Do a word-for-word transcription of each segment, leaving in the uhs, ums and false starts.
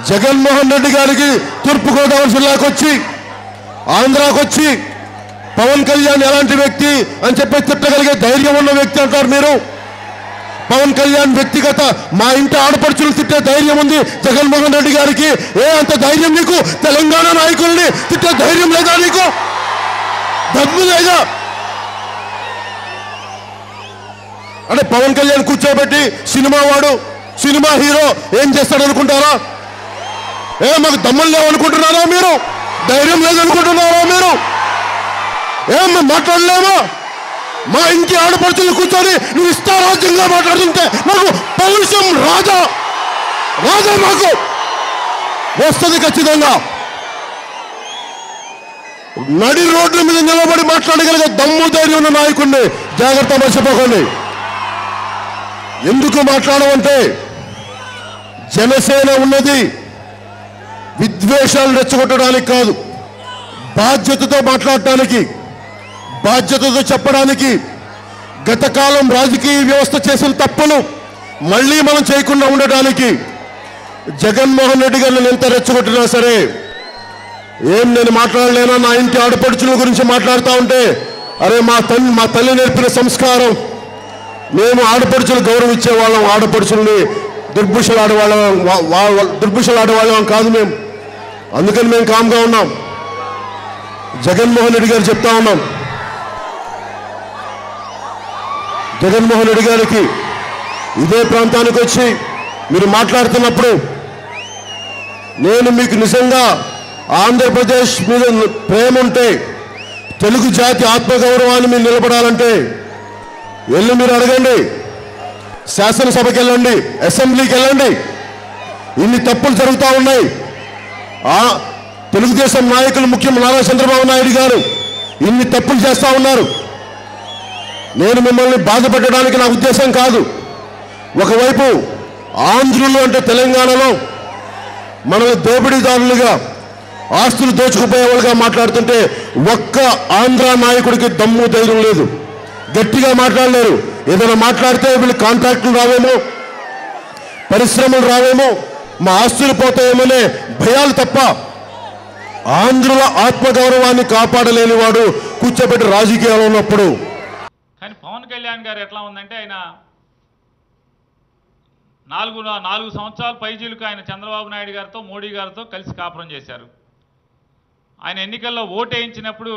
జగన్మోహన్ రెడ్డి గారికి తూర్పుగోదావరి జిల్లాకు వచ్చి ఆంధ్రాకు వచ్చి పవన్ కళ్యాణ్ ఎలాంటి వ్యక్తి అని చెప్పి తిట్టగలిగే ధైర్యం ఉన్న వ్యక్తి అంటారు మీరు. పవన్ కళ్యాణ్ వ్యక్తిగత మా ఇంటి ఆడపడుచులు తిట్టే ధైర్యం ఉంది జగన్మోహన్ రెడ్డి గారికి. ఏ అంత ధైర్యం నీకు? తెలంగాణ నాయకుల్ని తిట్టే ధైర్యం లేదా నీకు? దమ్ము లేదా? అంటే పవన్ కళ్యాణ్ కూర్చోబెట్టి సినిమా వాడు సినిమా హీరో ఏం చేస్తాడు అనుకుంటారా? ఏ మాకు దమ్ములు లేవనుకుంటున్నారా మీరు? ధైర్యం లేదనుకుంటున్నారా మీరు? ఏం మాట్లాడలేమా? మా ఇంటి ఆడపడుచులు కూర్చొని నువ్వు ఇష్టారాజ్యంగా మాట్లాడుతుంటే నాకు పౌరుషం రాజా రాజా మాకు వస్తుంది ఖచ్చితంగా. నడి రోడ్ల మీద నిలబడి మాట్లాడగలిగే దమ్ము ధైర్యం ఉన్న నాయకుడిని జాగ్రత్త మర్చిపోకండి. ఎందుకు మాట్లాడమంటే జనసేన ఉన్నది విద్వేషాలు రెచ్చగొట్టడానికి కాదు, బాధ్యతతో మాట్లాడటానికి, బాధ్యతతో చెప్పడానికి. గతకాలం రాజకీయ వ్యవస్థ చేసిన తప్పును మళ్ళీ మనం చేయకుండా ఉండటానికి. జగన్మోహన్ రెడ్డి గారిని ఎంత రెచ్చగొట్టినా సరే ఏం నేను మాట్లాడలేనా? నా ఇంటి ఆడపడుచుల గురించి మాట్లాడుతూ ఉంటే అరే మా తల్లి మా తల్లి నేర్పిన సంస్కారం, మేము ఆడపడుచులు గౌరవించే వాళ్ళం, ఆడపడుచుల్ని దుర్భుషలాడేవాళ్ళం దుర్భుషలాడేవాళ్ళం కాదు మేము. అందుకని మేము కామ్గా ఉన్నాం. జగన్మోహన్ రెడ్డి గారు చెప్తా ఉన్నాం, జగన్మోహన్ రెడ్డి గారికి ఇదే ప్రాంతానికి వచ్చి మీరు మాట్లాడుతున్నప్పుడు నేను మీకు నిజంగా ఆంధ్రప్రదేశ్ మీద ప్రేమ ఉంటే, తెలుగు జాతి ఆత్మగౌరవాన్ని మీరు నిలబడాలంటే వెళ్ళి మీరు అడగండి, శాసనసభకి వెళ్ళండి, అసెంబ్లీకి వెళ్ళండి. ఇన్ని తప్పులు జరుగుతూ ఉన్నాయి. ఆ తెలుగుదేశం నాయకులు ముఖ్యమంత్రి నారా చంద్రబాబు నాయుడు గారు ఇన్ని తప్పులు చేస్తూ ఉన్నారు. నేను మిమ్మల్ని బాధపెట్టడానికి నా ఉద్దేశం కాదు. ఒకవైపు ఆంధ్రులు అంటే తెలంగాణలో మనల్ని దోపిడీదారులుగా ఆస్తులు దోచుకుపోయే వాళ్ళుగా మాట్లాడుతుంటే ఒక్క ఆంధ్ర నాయకుడికి దమ్ము ధైర్యం లేదు, గట్టిగా మాట్లాడలేరు. ఏదైనా మాట్లాడితే వీళ్ళు కాంట్రాక్టులు రావేమో, పరిశ్రమలు రావేమో, మా ఆస్తులు పోతాయేమోనే భయాలు తప్ప ఆంధ్రుల ఆత్మగౌరవాన్ని కాపాడలేని వాడు కూర్చోబెట్టి రాజకీయాలు ఉన్నప్పుడు. కానీ పవన్ కళ్యాణ్ గారు ఎట్లా ఉందంటే ఆయన నాలుగు నాలుగు సంవత్సరాల పైజీలకు ఆయన చంద్రబాబు నాయుడు గారితో మోడీ గారితో కలిసి కాపురం చేశారు. ఆయన ఎన్నికల్లో ఓటు వేయించినప్పుడు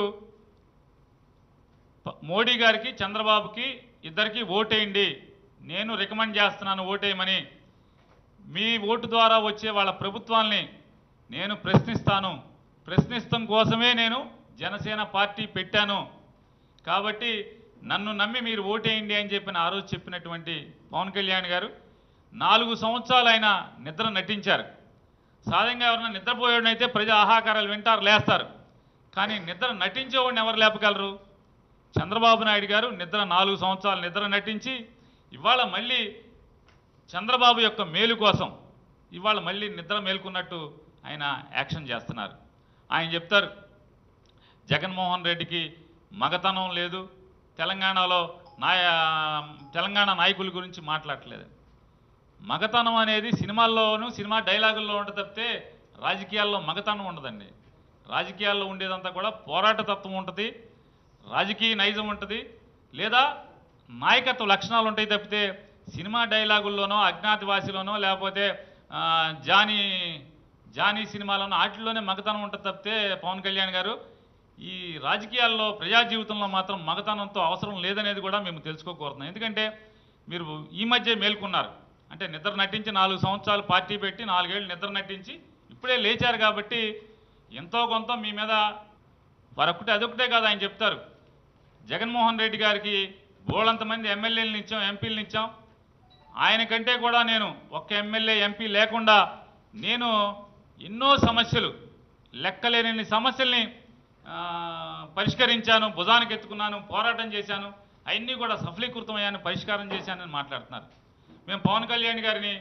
మోడీ గారికి చంద్రబాబుకి ఇద్దరికి ఓటేయండి, నేను రికమెండ్ చేస్తున్నాను ఓటేయమని, మీ ఓటు ద్వారా వచ్చే వాళ్ళ ప్రభుత్వాల్ని నేను ప్రశ్నిస్తాను, ప్రశ్నిస్తాం కోసమే నేను జనసేన పార్టీ పెట్టాను, కాబట్టి నన్ను నమ్మి మీరు ఓటేయండి అని చెప్పిన ఆ రోజు చెప్పినటువంటి పవన్ కళ్యాణ్ గారు నాలుగు సంవత్సరాలు ఆయన నిద్ర నటించారు. సాధారణంగా ఎవరైనా నిద్రపోయేవాడినైతే ప్రజా ఆహాకారాలు వింటారు, లేస్తారు. కానీ నిద్ర నటించేవాడిని ఎవరు లేపగలరు? చంద్రబాబు నాయుడు గారు నిద్ర నాలుగు సంవత్సరాలు నిద్ర నటించి ఇవాళ మళ్ళీ చంద్రబాబు యొక్క మేలు కోసం ఇవాళ మళ్ళీ నిద్ర మేలుకున్నట్టు ఆయన యాక్షన్ చేస్తున్నారు. ఆయన చెప్తారు జగన్మోహన్ రెడ్డికి మగతనం లేదు, తెలంగాణలో నాయ తెలంగాణ నాయకుల గురించి మాట్లాడట్లేదు. మగతనం అనేది సినిమాల్లోనూ సినిమా డైలాగుల్లో ఉంటుంది తప్పితే రాజకీయాల్లో మగతనం ఉండదండి. రాజకీయాల్లో ఉండేదంతా కూడా పోరాట తత్వం ఉంటుంది, రాజకీయ నైజం ఉంటుంది, లేదా నాయకత్వ లక్షణాలు ఉంటాయి తప్పితే సినిమా డైలాగుల్లోనో అజ్ఞాతవాసిలోనో లేకపోతే జానీ జానీ సినిమాలోనో వాటిల్లోనే మగతనం ఉంటుంది తప్పితే పవన్ కళ్యాణ్ గారు ఈ రాజకీయాల్లో ప్రజా జీవితంలో మాత్రం మగతనంతో అవసరం లేదనేది కూడా మేము తెలుసుకోకూరుతున్నాం. ఎందుకంటే మీరు ఈ మధ్య మేల్కొన్నారు, అంటే నిద్ర నటించి నాలుగు సంవత్సరాలు పార్టీ పెట్టి నాలుగేళ్ళు నిద్ర నటించి ఇప్పుడే లేచారు కాబట్టి ఎంతో కొంత మీ మీద మరొకటి అదొకటే కాదు. ఆయన చెప్తారు జగన్మోహన్ రెడ్డి గారికి బోళ్ళంతమంది ఎమ్మెల్యేలను ఇచ్చాం, ఎంపీలను ఇచ్చాం, ఆయన కంటే కూడా నేను ఒక్క ఎమ్మెల్యే ఎంపీ లేకుండా నేను ఎన్నో సమస్యలు లెక్కలేని సమస్యల్ని పరిష్కరించాను, భుజానికి ఎత్తుకున్నాను, పోరాటం చేశాను, అవన్నీ కూడా సఫలీకృతమయ్యాను, పరిష్కారం చేశానని మాట్లాడుతున్నారు. మేము పవన్ కళ్యాణ్ గారిని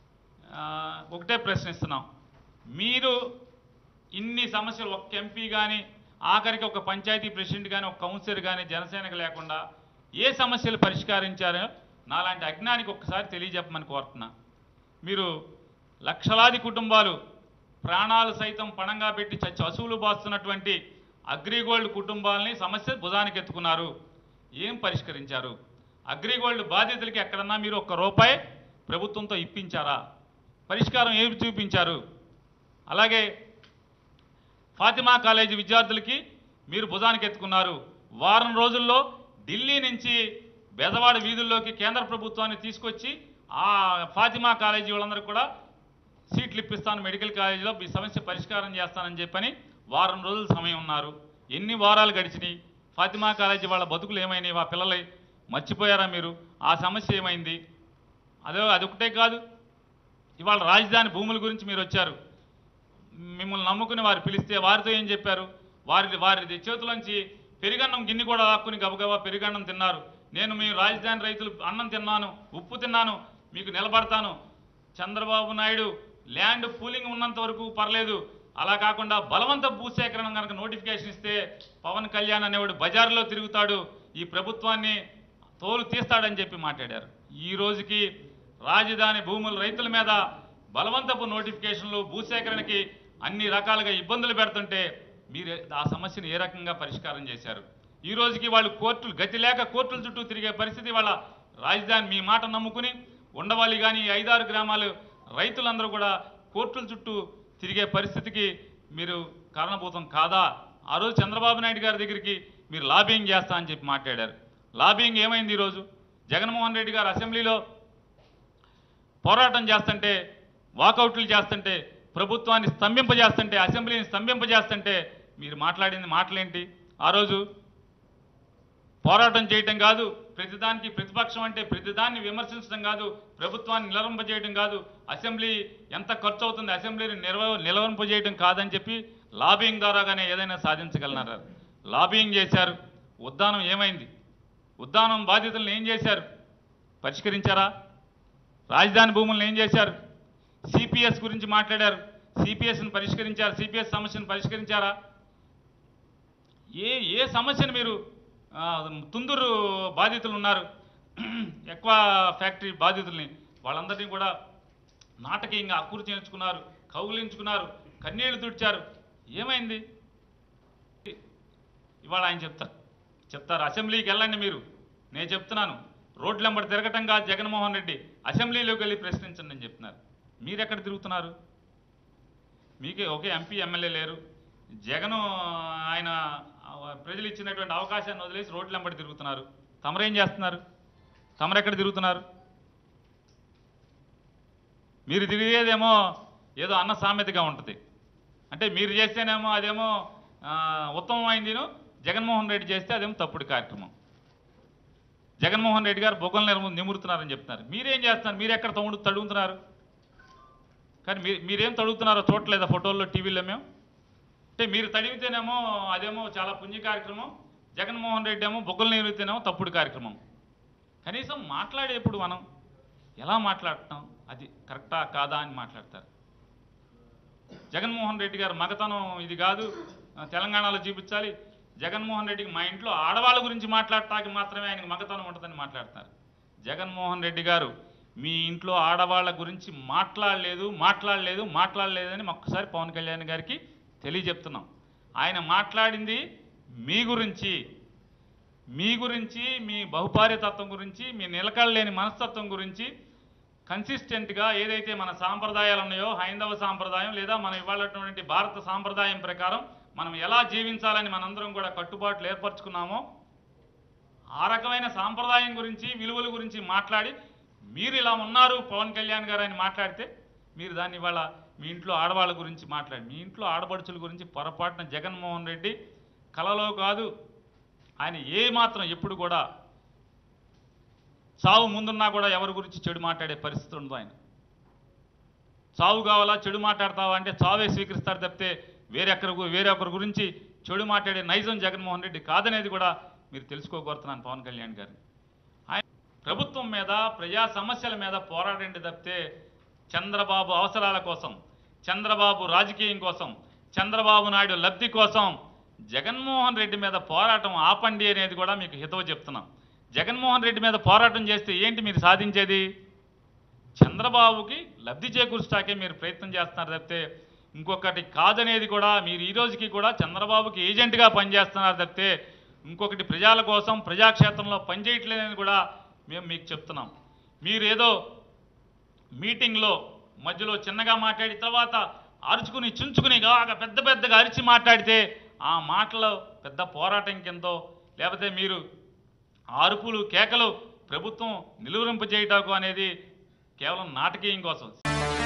ఒకటే ప్రశ్నిస్తున్నాం, మీరు ఇన్ని సమస్యలు ఒక్క ఎంపీ కానీ ఆఖరికి ఒక పంచాయతీ ప్రెసిడెంట్ కానీ ఒక కౌన్సిలర్ కానీ జనసేనకు లేకుండా ఏ సమస్యలు పరిష్కరించారో నాలాంటి అజ్ఞానికి ఒక్కసారి తెలియజెప్పమని కోరుతున్నా. మీరు లక్షలాది కుటుంబాలు ప్రాణాలు సైతం పణంగా పెట్టి చచ్చి అసూలు బాస్తున్నటువంటి అగ్రిగోల్డ్ కుటుంబాలని సమస్య భుజానికి ఎత్తుకున్నారు. ఏం పరిష్కరించారు? అగ్రిగోల్డ్ బాధితులకి ఎక్కడన్నా మీరు ఒక్క రూపాయి ప్రభుత్వంతో ఇప్పించారా? పరిష్కారం ఏమి చూపించారు? అలాగే ఫాతిమా కాలేజీ విద్యార్థులకి మీరు భుజానికి ఎత్తుకున్నారు. వారం రోజుల్లో ఢిల్లీ నుంచి బెజవాడ వీధుల్లోకి కేంద్ర ప్రభుత్వాన్ని తీసుకొచ్చి ఆ ఫాతిమా కాలేజీ వాళ్ళందరూ కూడా సీట్లు ఇప్పిస్తాను, మెడికల్ కాలేజీలో ఈ సమస్య పరిష్కారం చేస్తానని చెప్పని వారం రోజుల సమయం ఉన్నారు. ఎన్ని వారాలు గడిచినాయి? ఫాతిమా కాలేజీ వాళ్ళ బతుకులు ఏమైనాయి? ఆ పిల్లలై మర్చిపోయారా మీరు? ఆ సమస్య ఏమైంది? అదే అదొకటే కాదు, ఇవాళ రాజధాని భూముల గురించి మీరు వచ్చారు. మిమ్మల్ని నమ్ముకుని వారు పిలిస్తే వారితో ఏం చెప్పారు? వారి వారి చేతులోంచి పెరుగన్నం గిన్నె కూడా లాక్కుని గబగబా పెరుగన్నం తిన్నారు. నేను మీ రాజధాని రైతులు అన్నం తిన్నాను, ఉప్పు తిన్నాను, మీకు నిలబడతాను. చంద్రబాబు నాయుడు ల్యాండ్ పూలింగ్ ఉన్నంత వరకు పర్లేదు, అలా కాకుండా బలవంత భూసేకరణ కనుక నోటిఫికేషన్ ఇస్తే పవన్ కళ్యాణ్ అనేవాడు బజార్లో తిరుగుతాడు, ఈ ప్రభుత్వాన్ని తోలు తీస్తాడని చెప్పి మాట్లాడారు. ఈ రోజుకి రాజధాని భూముల రైతుల మీద బలవంతపు నోటిఫికేషన్లు, భూసేకరణకి అన్ని రకాలుగా ఇబ్బందులు పెడుతుంటే మీరు ఆ సమస్యను ఏ రకంగా పరిష్కారం చేశారు? ఈ రోజుకి వాళ్ళు కోర్టులు గతి లేక కోర్టుల చుట్టూ తిరిగే పరిస్థితి. వాళ్ళ రాజధాని మీ మాట నమ్ముకుని ఉండవాలి, కానీ ఈ ఐదారు గ్రామాలు రైతులందరూ కూడా కోర్టుల చుట్టూ తిరిగే పరిస్థితికి మీరు కారణభూతం కాదా? ఆ రోజు చంద్రబాబు నాయుడు గారి దగ్గరికి మీరు లాబింగ్ చేస్తా అని చెప్పి మాట్లాడారు. లాబింగ్ ఏమైంది? ఈరోజు జగన్మోహన్ రెడ్డి గారు అసెంబ్లీలో పోరాటం చేస్తుంటే, వాకౌట్లు చేస్తుంటే, ప్రభుత్వాన్ని స్తంభింపజేస్తుంటే, అసెంబ్లీని స్తంభింపజేస్తుంటే మీరు మాట్లాడింది మాటలేంటి? ఆ రోజు పోరాటం చేయటం కాదు, ప్రతిదానికి ప్రతిపక్షం అంటే ప్రతిదాన్ని విమర్శించడం కాదు, ప్రభుత్వాన్ని నిలవంపజేయడం కాదు, అసెంబ్లీ ఎంత ఖర్చు అవుతుంది, అసెంబ్లీని నిర్వ నిలవంపజేయడం కాదని చెప్పి లాబింగ్ ద్వారాగానే ఏదైనా సాధించగలన్నారు. లాబింగ్ చేశారు. ఉద్దానం ఏమైంది? ఉద్దానం బాధితులను ఏం చేశారు? పరిష్కరించారా? రాజధాని భూములను ఏం చేశారు? సిపిఎస్ గురించి మాట్లాడారు, సిపిఎస్ని పరిష్కరించారు, సిపిఎస్ సమస్యను పరిష్కరించారా? ఏ ఏ సమస్యను మీరు తుందూరు బాధితులు ఉన్నారు, ఎక్కువ ఫ్యాక్టరీ బాధితుల్ని, వాళ్ళందరినీ కూడా నాటకీయంగా అక్కురు చేయించుకున్నారు, కౌగిలించుకున్నారు, కన్నీళ్లు తుడిచారు. ఏమైంది? ఇవాళ ఆయన చెప్తారు చెప్తారు అసెంబ్లీకి వెళ్ళండి మీరు, నేను చెప్తున్నాను, రోడ్లెంబడి తిరగటం కాదు జగన్మోహన్ రెడ్డి, అసెంబ్లీలోకి వెళ్ళి ప్రశ్నించండి అని చెప్తున్నారు. మీరు ఎక్కడ తిరుగుతున్నారు? మీకే ఒకే ఎంపీ ఎమ్మెల్యే లేరు. జగను ఆయన ప్రజలు ఇచ్చినటువంటి అవకాశాన్ని వదిలేసి రోడ్లెంబడి తిరుగుతున్నారు. తమరేం చేస్తున్నారు? తమరెక్కడ తిరుగుతున్నారు? మీరు తిరిగేదేమో ఏదో అన్న సామెతగా ఉంటుంది. అంటే మీరు చేస్తేనేమో అదేమో ఉత్తమమైందిను, జగన్మోహన్ రెడ్డి చేస్తే అదేమో తప్పుడు కార్యక్రమం. జగన్మోహన్ రెడ్డి గారు బొగ్గలు నిరు నిమురుతున్నారని చెప్తున్నారు. మీరేం చేస్తున్నారు? మీరు ఎక్కడ తమ్ముడు తడుగుతున్నారు? కానీ మీరు మీరేం తడుగుతున్నారో చూడలేదా ఫోటోల్లో, టీవీలో? మేము అంటే మీరు తడిగితేనేమో అదేమో చాలా పుణ్య కార్యక్రమం, జగన్మోహన్ రెడ్డి ఏమో బొగ్గలు నిరిగితేనేమో తప్పుడు కార్యక్రమం. కనీసం మాట్లాడేప్పుడు మనం ఎలా మాట్లాడతాం, అది కరెక్టా కాదా అని మాట్లాడతారు. జగన్మోహన్ రెడ్డి గారు మగతనం ఇది కాదు, తెలంగాణలో చూపించాలి. జగన్మోహన్ రెడ్డికి మా ఇంట్లో ఆడవాళ్ళ గురించి మాట్లాడటానికి మాత్రమే ఆయనకు మగతనం ఉంటుందని మాట్లాడతారు. జగన్మోహన్ రెడ్డి గారు మీ ఇంట్లో ఆడవాళ్ళ గురించి మాట్లాడలేదు మాట్లాడలేదు మాట్లాడలేదని ఒక్కసారి పవన్ కళ్యాణ్ గారికి తెలియజెప్తున్నాం. ఆయన మాట్లాడింది మీ గురించి, మీ గురించి, మీ బహుభార్యతత్వం గురించి, మీ నిలకడలేని మనస్తత్వం గురించి, కన్సిస్టెంట్గా ఏదైతే మన సాంప్రదాయాలు ఉన్నాయో, హైందవ సాంప్రదాయం లేదా మనం ఇవాళటువంటి భారత సాంప్రదాయం ప్రకారం మనం ఎలా జీవించాలని మనందరం కూడా కట్టుబాట్లు ఏర్పరచుకున్నామో, ఆ రకమైన సాంప్రదాయం గురించి, విలువల గురించి మాట్లాడి మీరు ఇలా ఉన్నారు పవన్ కళ్యాణ్ గారు అని మాట్లాడితే, మీరు దాన్ని ఇవాళ మీ ఇంట్లో ఆడవాళ్ళ గురించి మాట్లాడి, మీ ఇంట్లో ఆడపడుచుల గురించి పొరపాటున జగన్మోహన్ రెడ్డి కలలో కాదు, ఆయన ఏ మాత్రం ఎప్పుడు కూడా చావు ముందున్నా కూడా ఎవరి గురించి చెడు మాట్లాడే పరిస్థితి ఉండదు. ఆయన చావు కావాలా, చెడు మాట్లాడతావా అంటే చావే స్వీకరిస్తారు తప్పితే వేరెక్కరి వేరొకరి గురించి చెడు మాట్లాడే నైజం జగన్మోహన్ రెడ్డి కాదనేది కూడా మీరు తెలుసుకోగోరుతున్నాను పవన్ కళ్యాణ్ గారిని. ఆయన ప్రభుత్వం మీద, ప్రజా సమస్యల మీద పోరాడండి తప్పితే చంద్రబాబు అవసరాల కోసం, చంద్రబాబు రాజకీయం కోసం, చంద్రబాబు నాయుడు లబ్ధి కోసం జగన్మోహన్ రెడ్డి మీద పోరాటం ఆపండి అనేది కూడా మీకు హితవు చెప్తున్నాం. జగన్మోహన్ రెడ్డి మీద పోరాటం చేస్తే ఏంటి మీరు సాధించేది? చంద్రబాబుకి లబ్ధి చేకూర్చడాకే మీరు ప్రయత్నం చేస్తున్నారు తప్పితే ఇంకొకటి కాదనేది కూడా మీరు ఈ రోజుకి కూడా చంద్రబాబుకి ఏజెంట్గా పనిచేస్తున్నారు తప్పితే ఇంకొకటి ప్రజల కోసం ప్రజాక్షేత్రంలో పనిచేయట్లేదని కూడా మేము మీకు చెప్తున్నాం. మీరు ఏదో మీటింగ్లో మధ్యలో చిన్నగా మాట్లాడి తర్వాత అరుచుకుని చుంచుకుని బాగా పెద్ద పెద్దగా అరిచి మాట్లాడితే ఆ మాటలో పెద్ద పోరాటం కిందో లేకపోతే మీరు అరుపులు కేకలు ప్రభుత్వం నిలువరింపజేయటకు అనేది కేవలం నాటకీయం కోసం.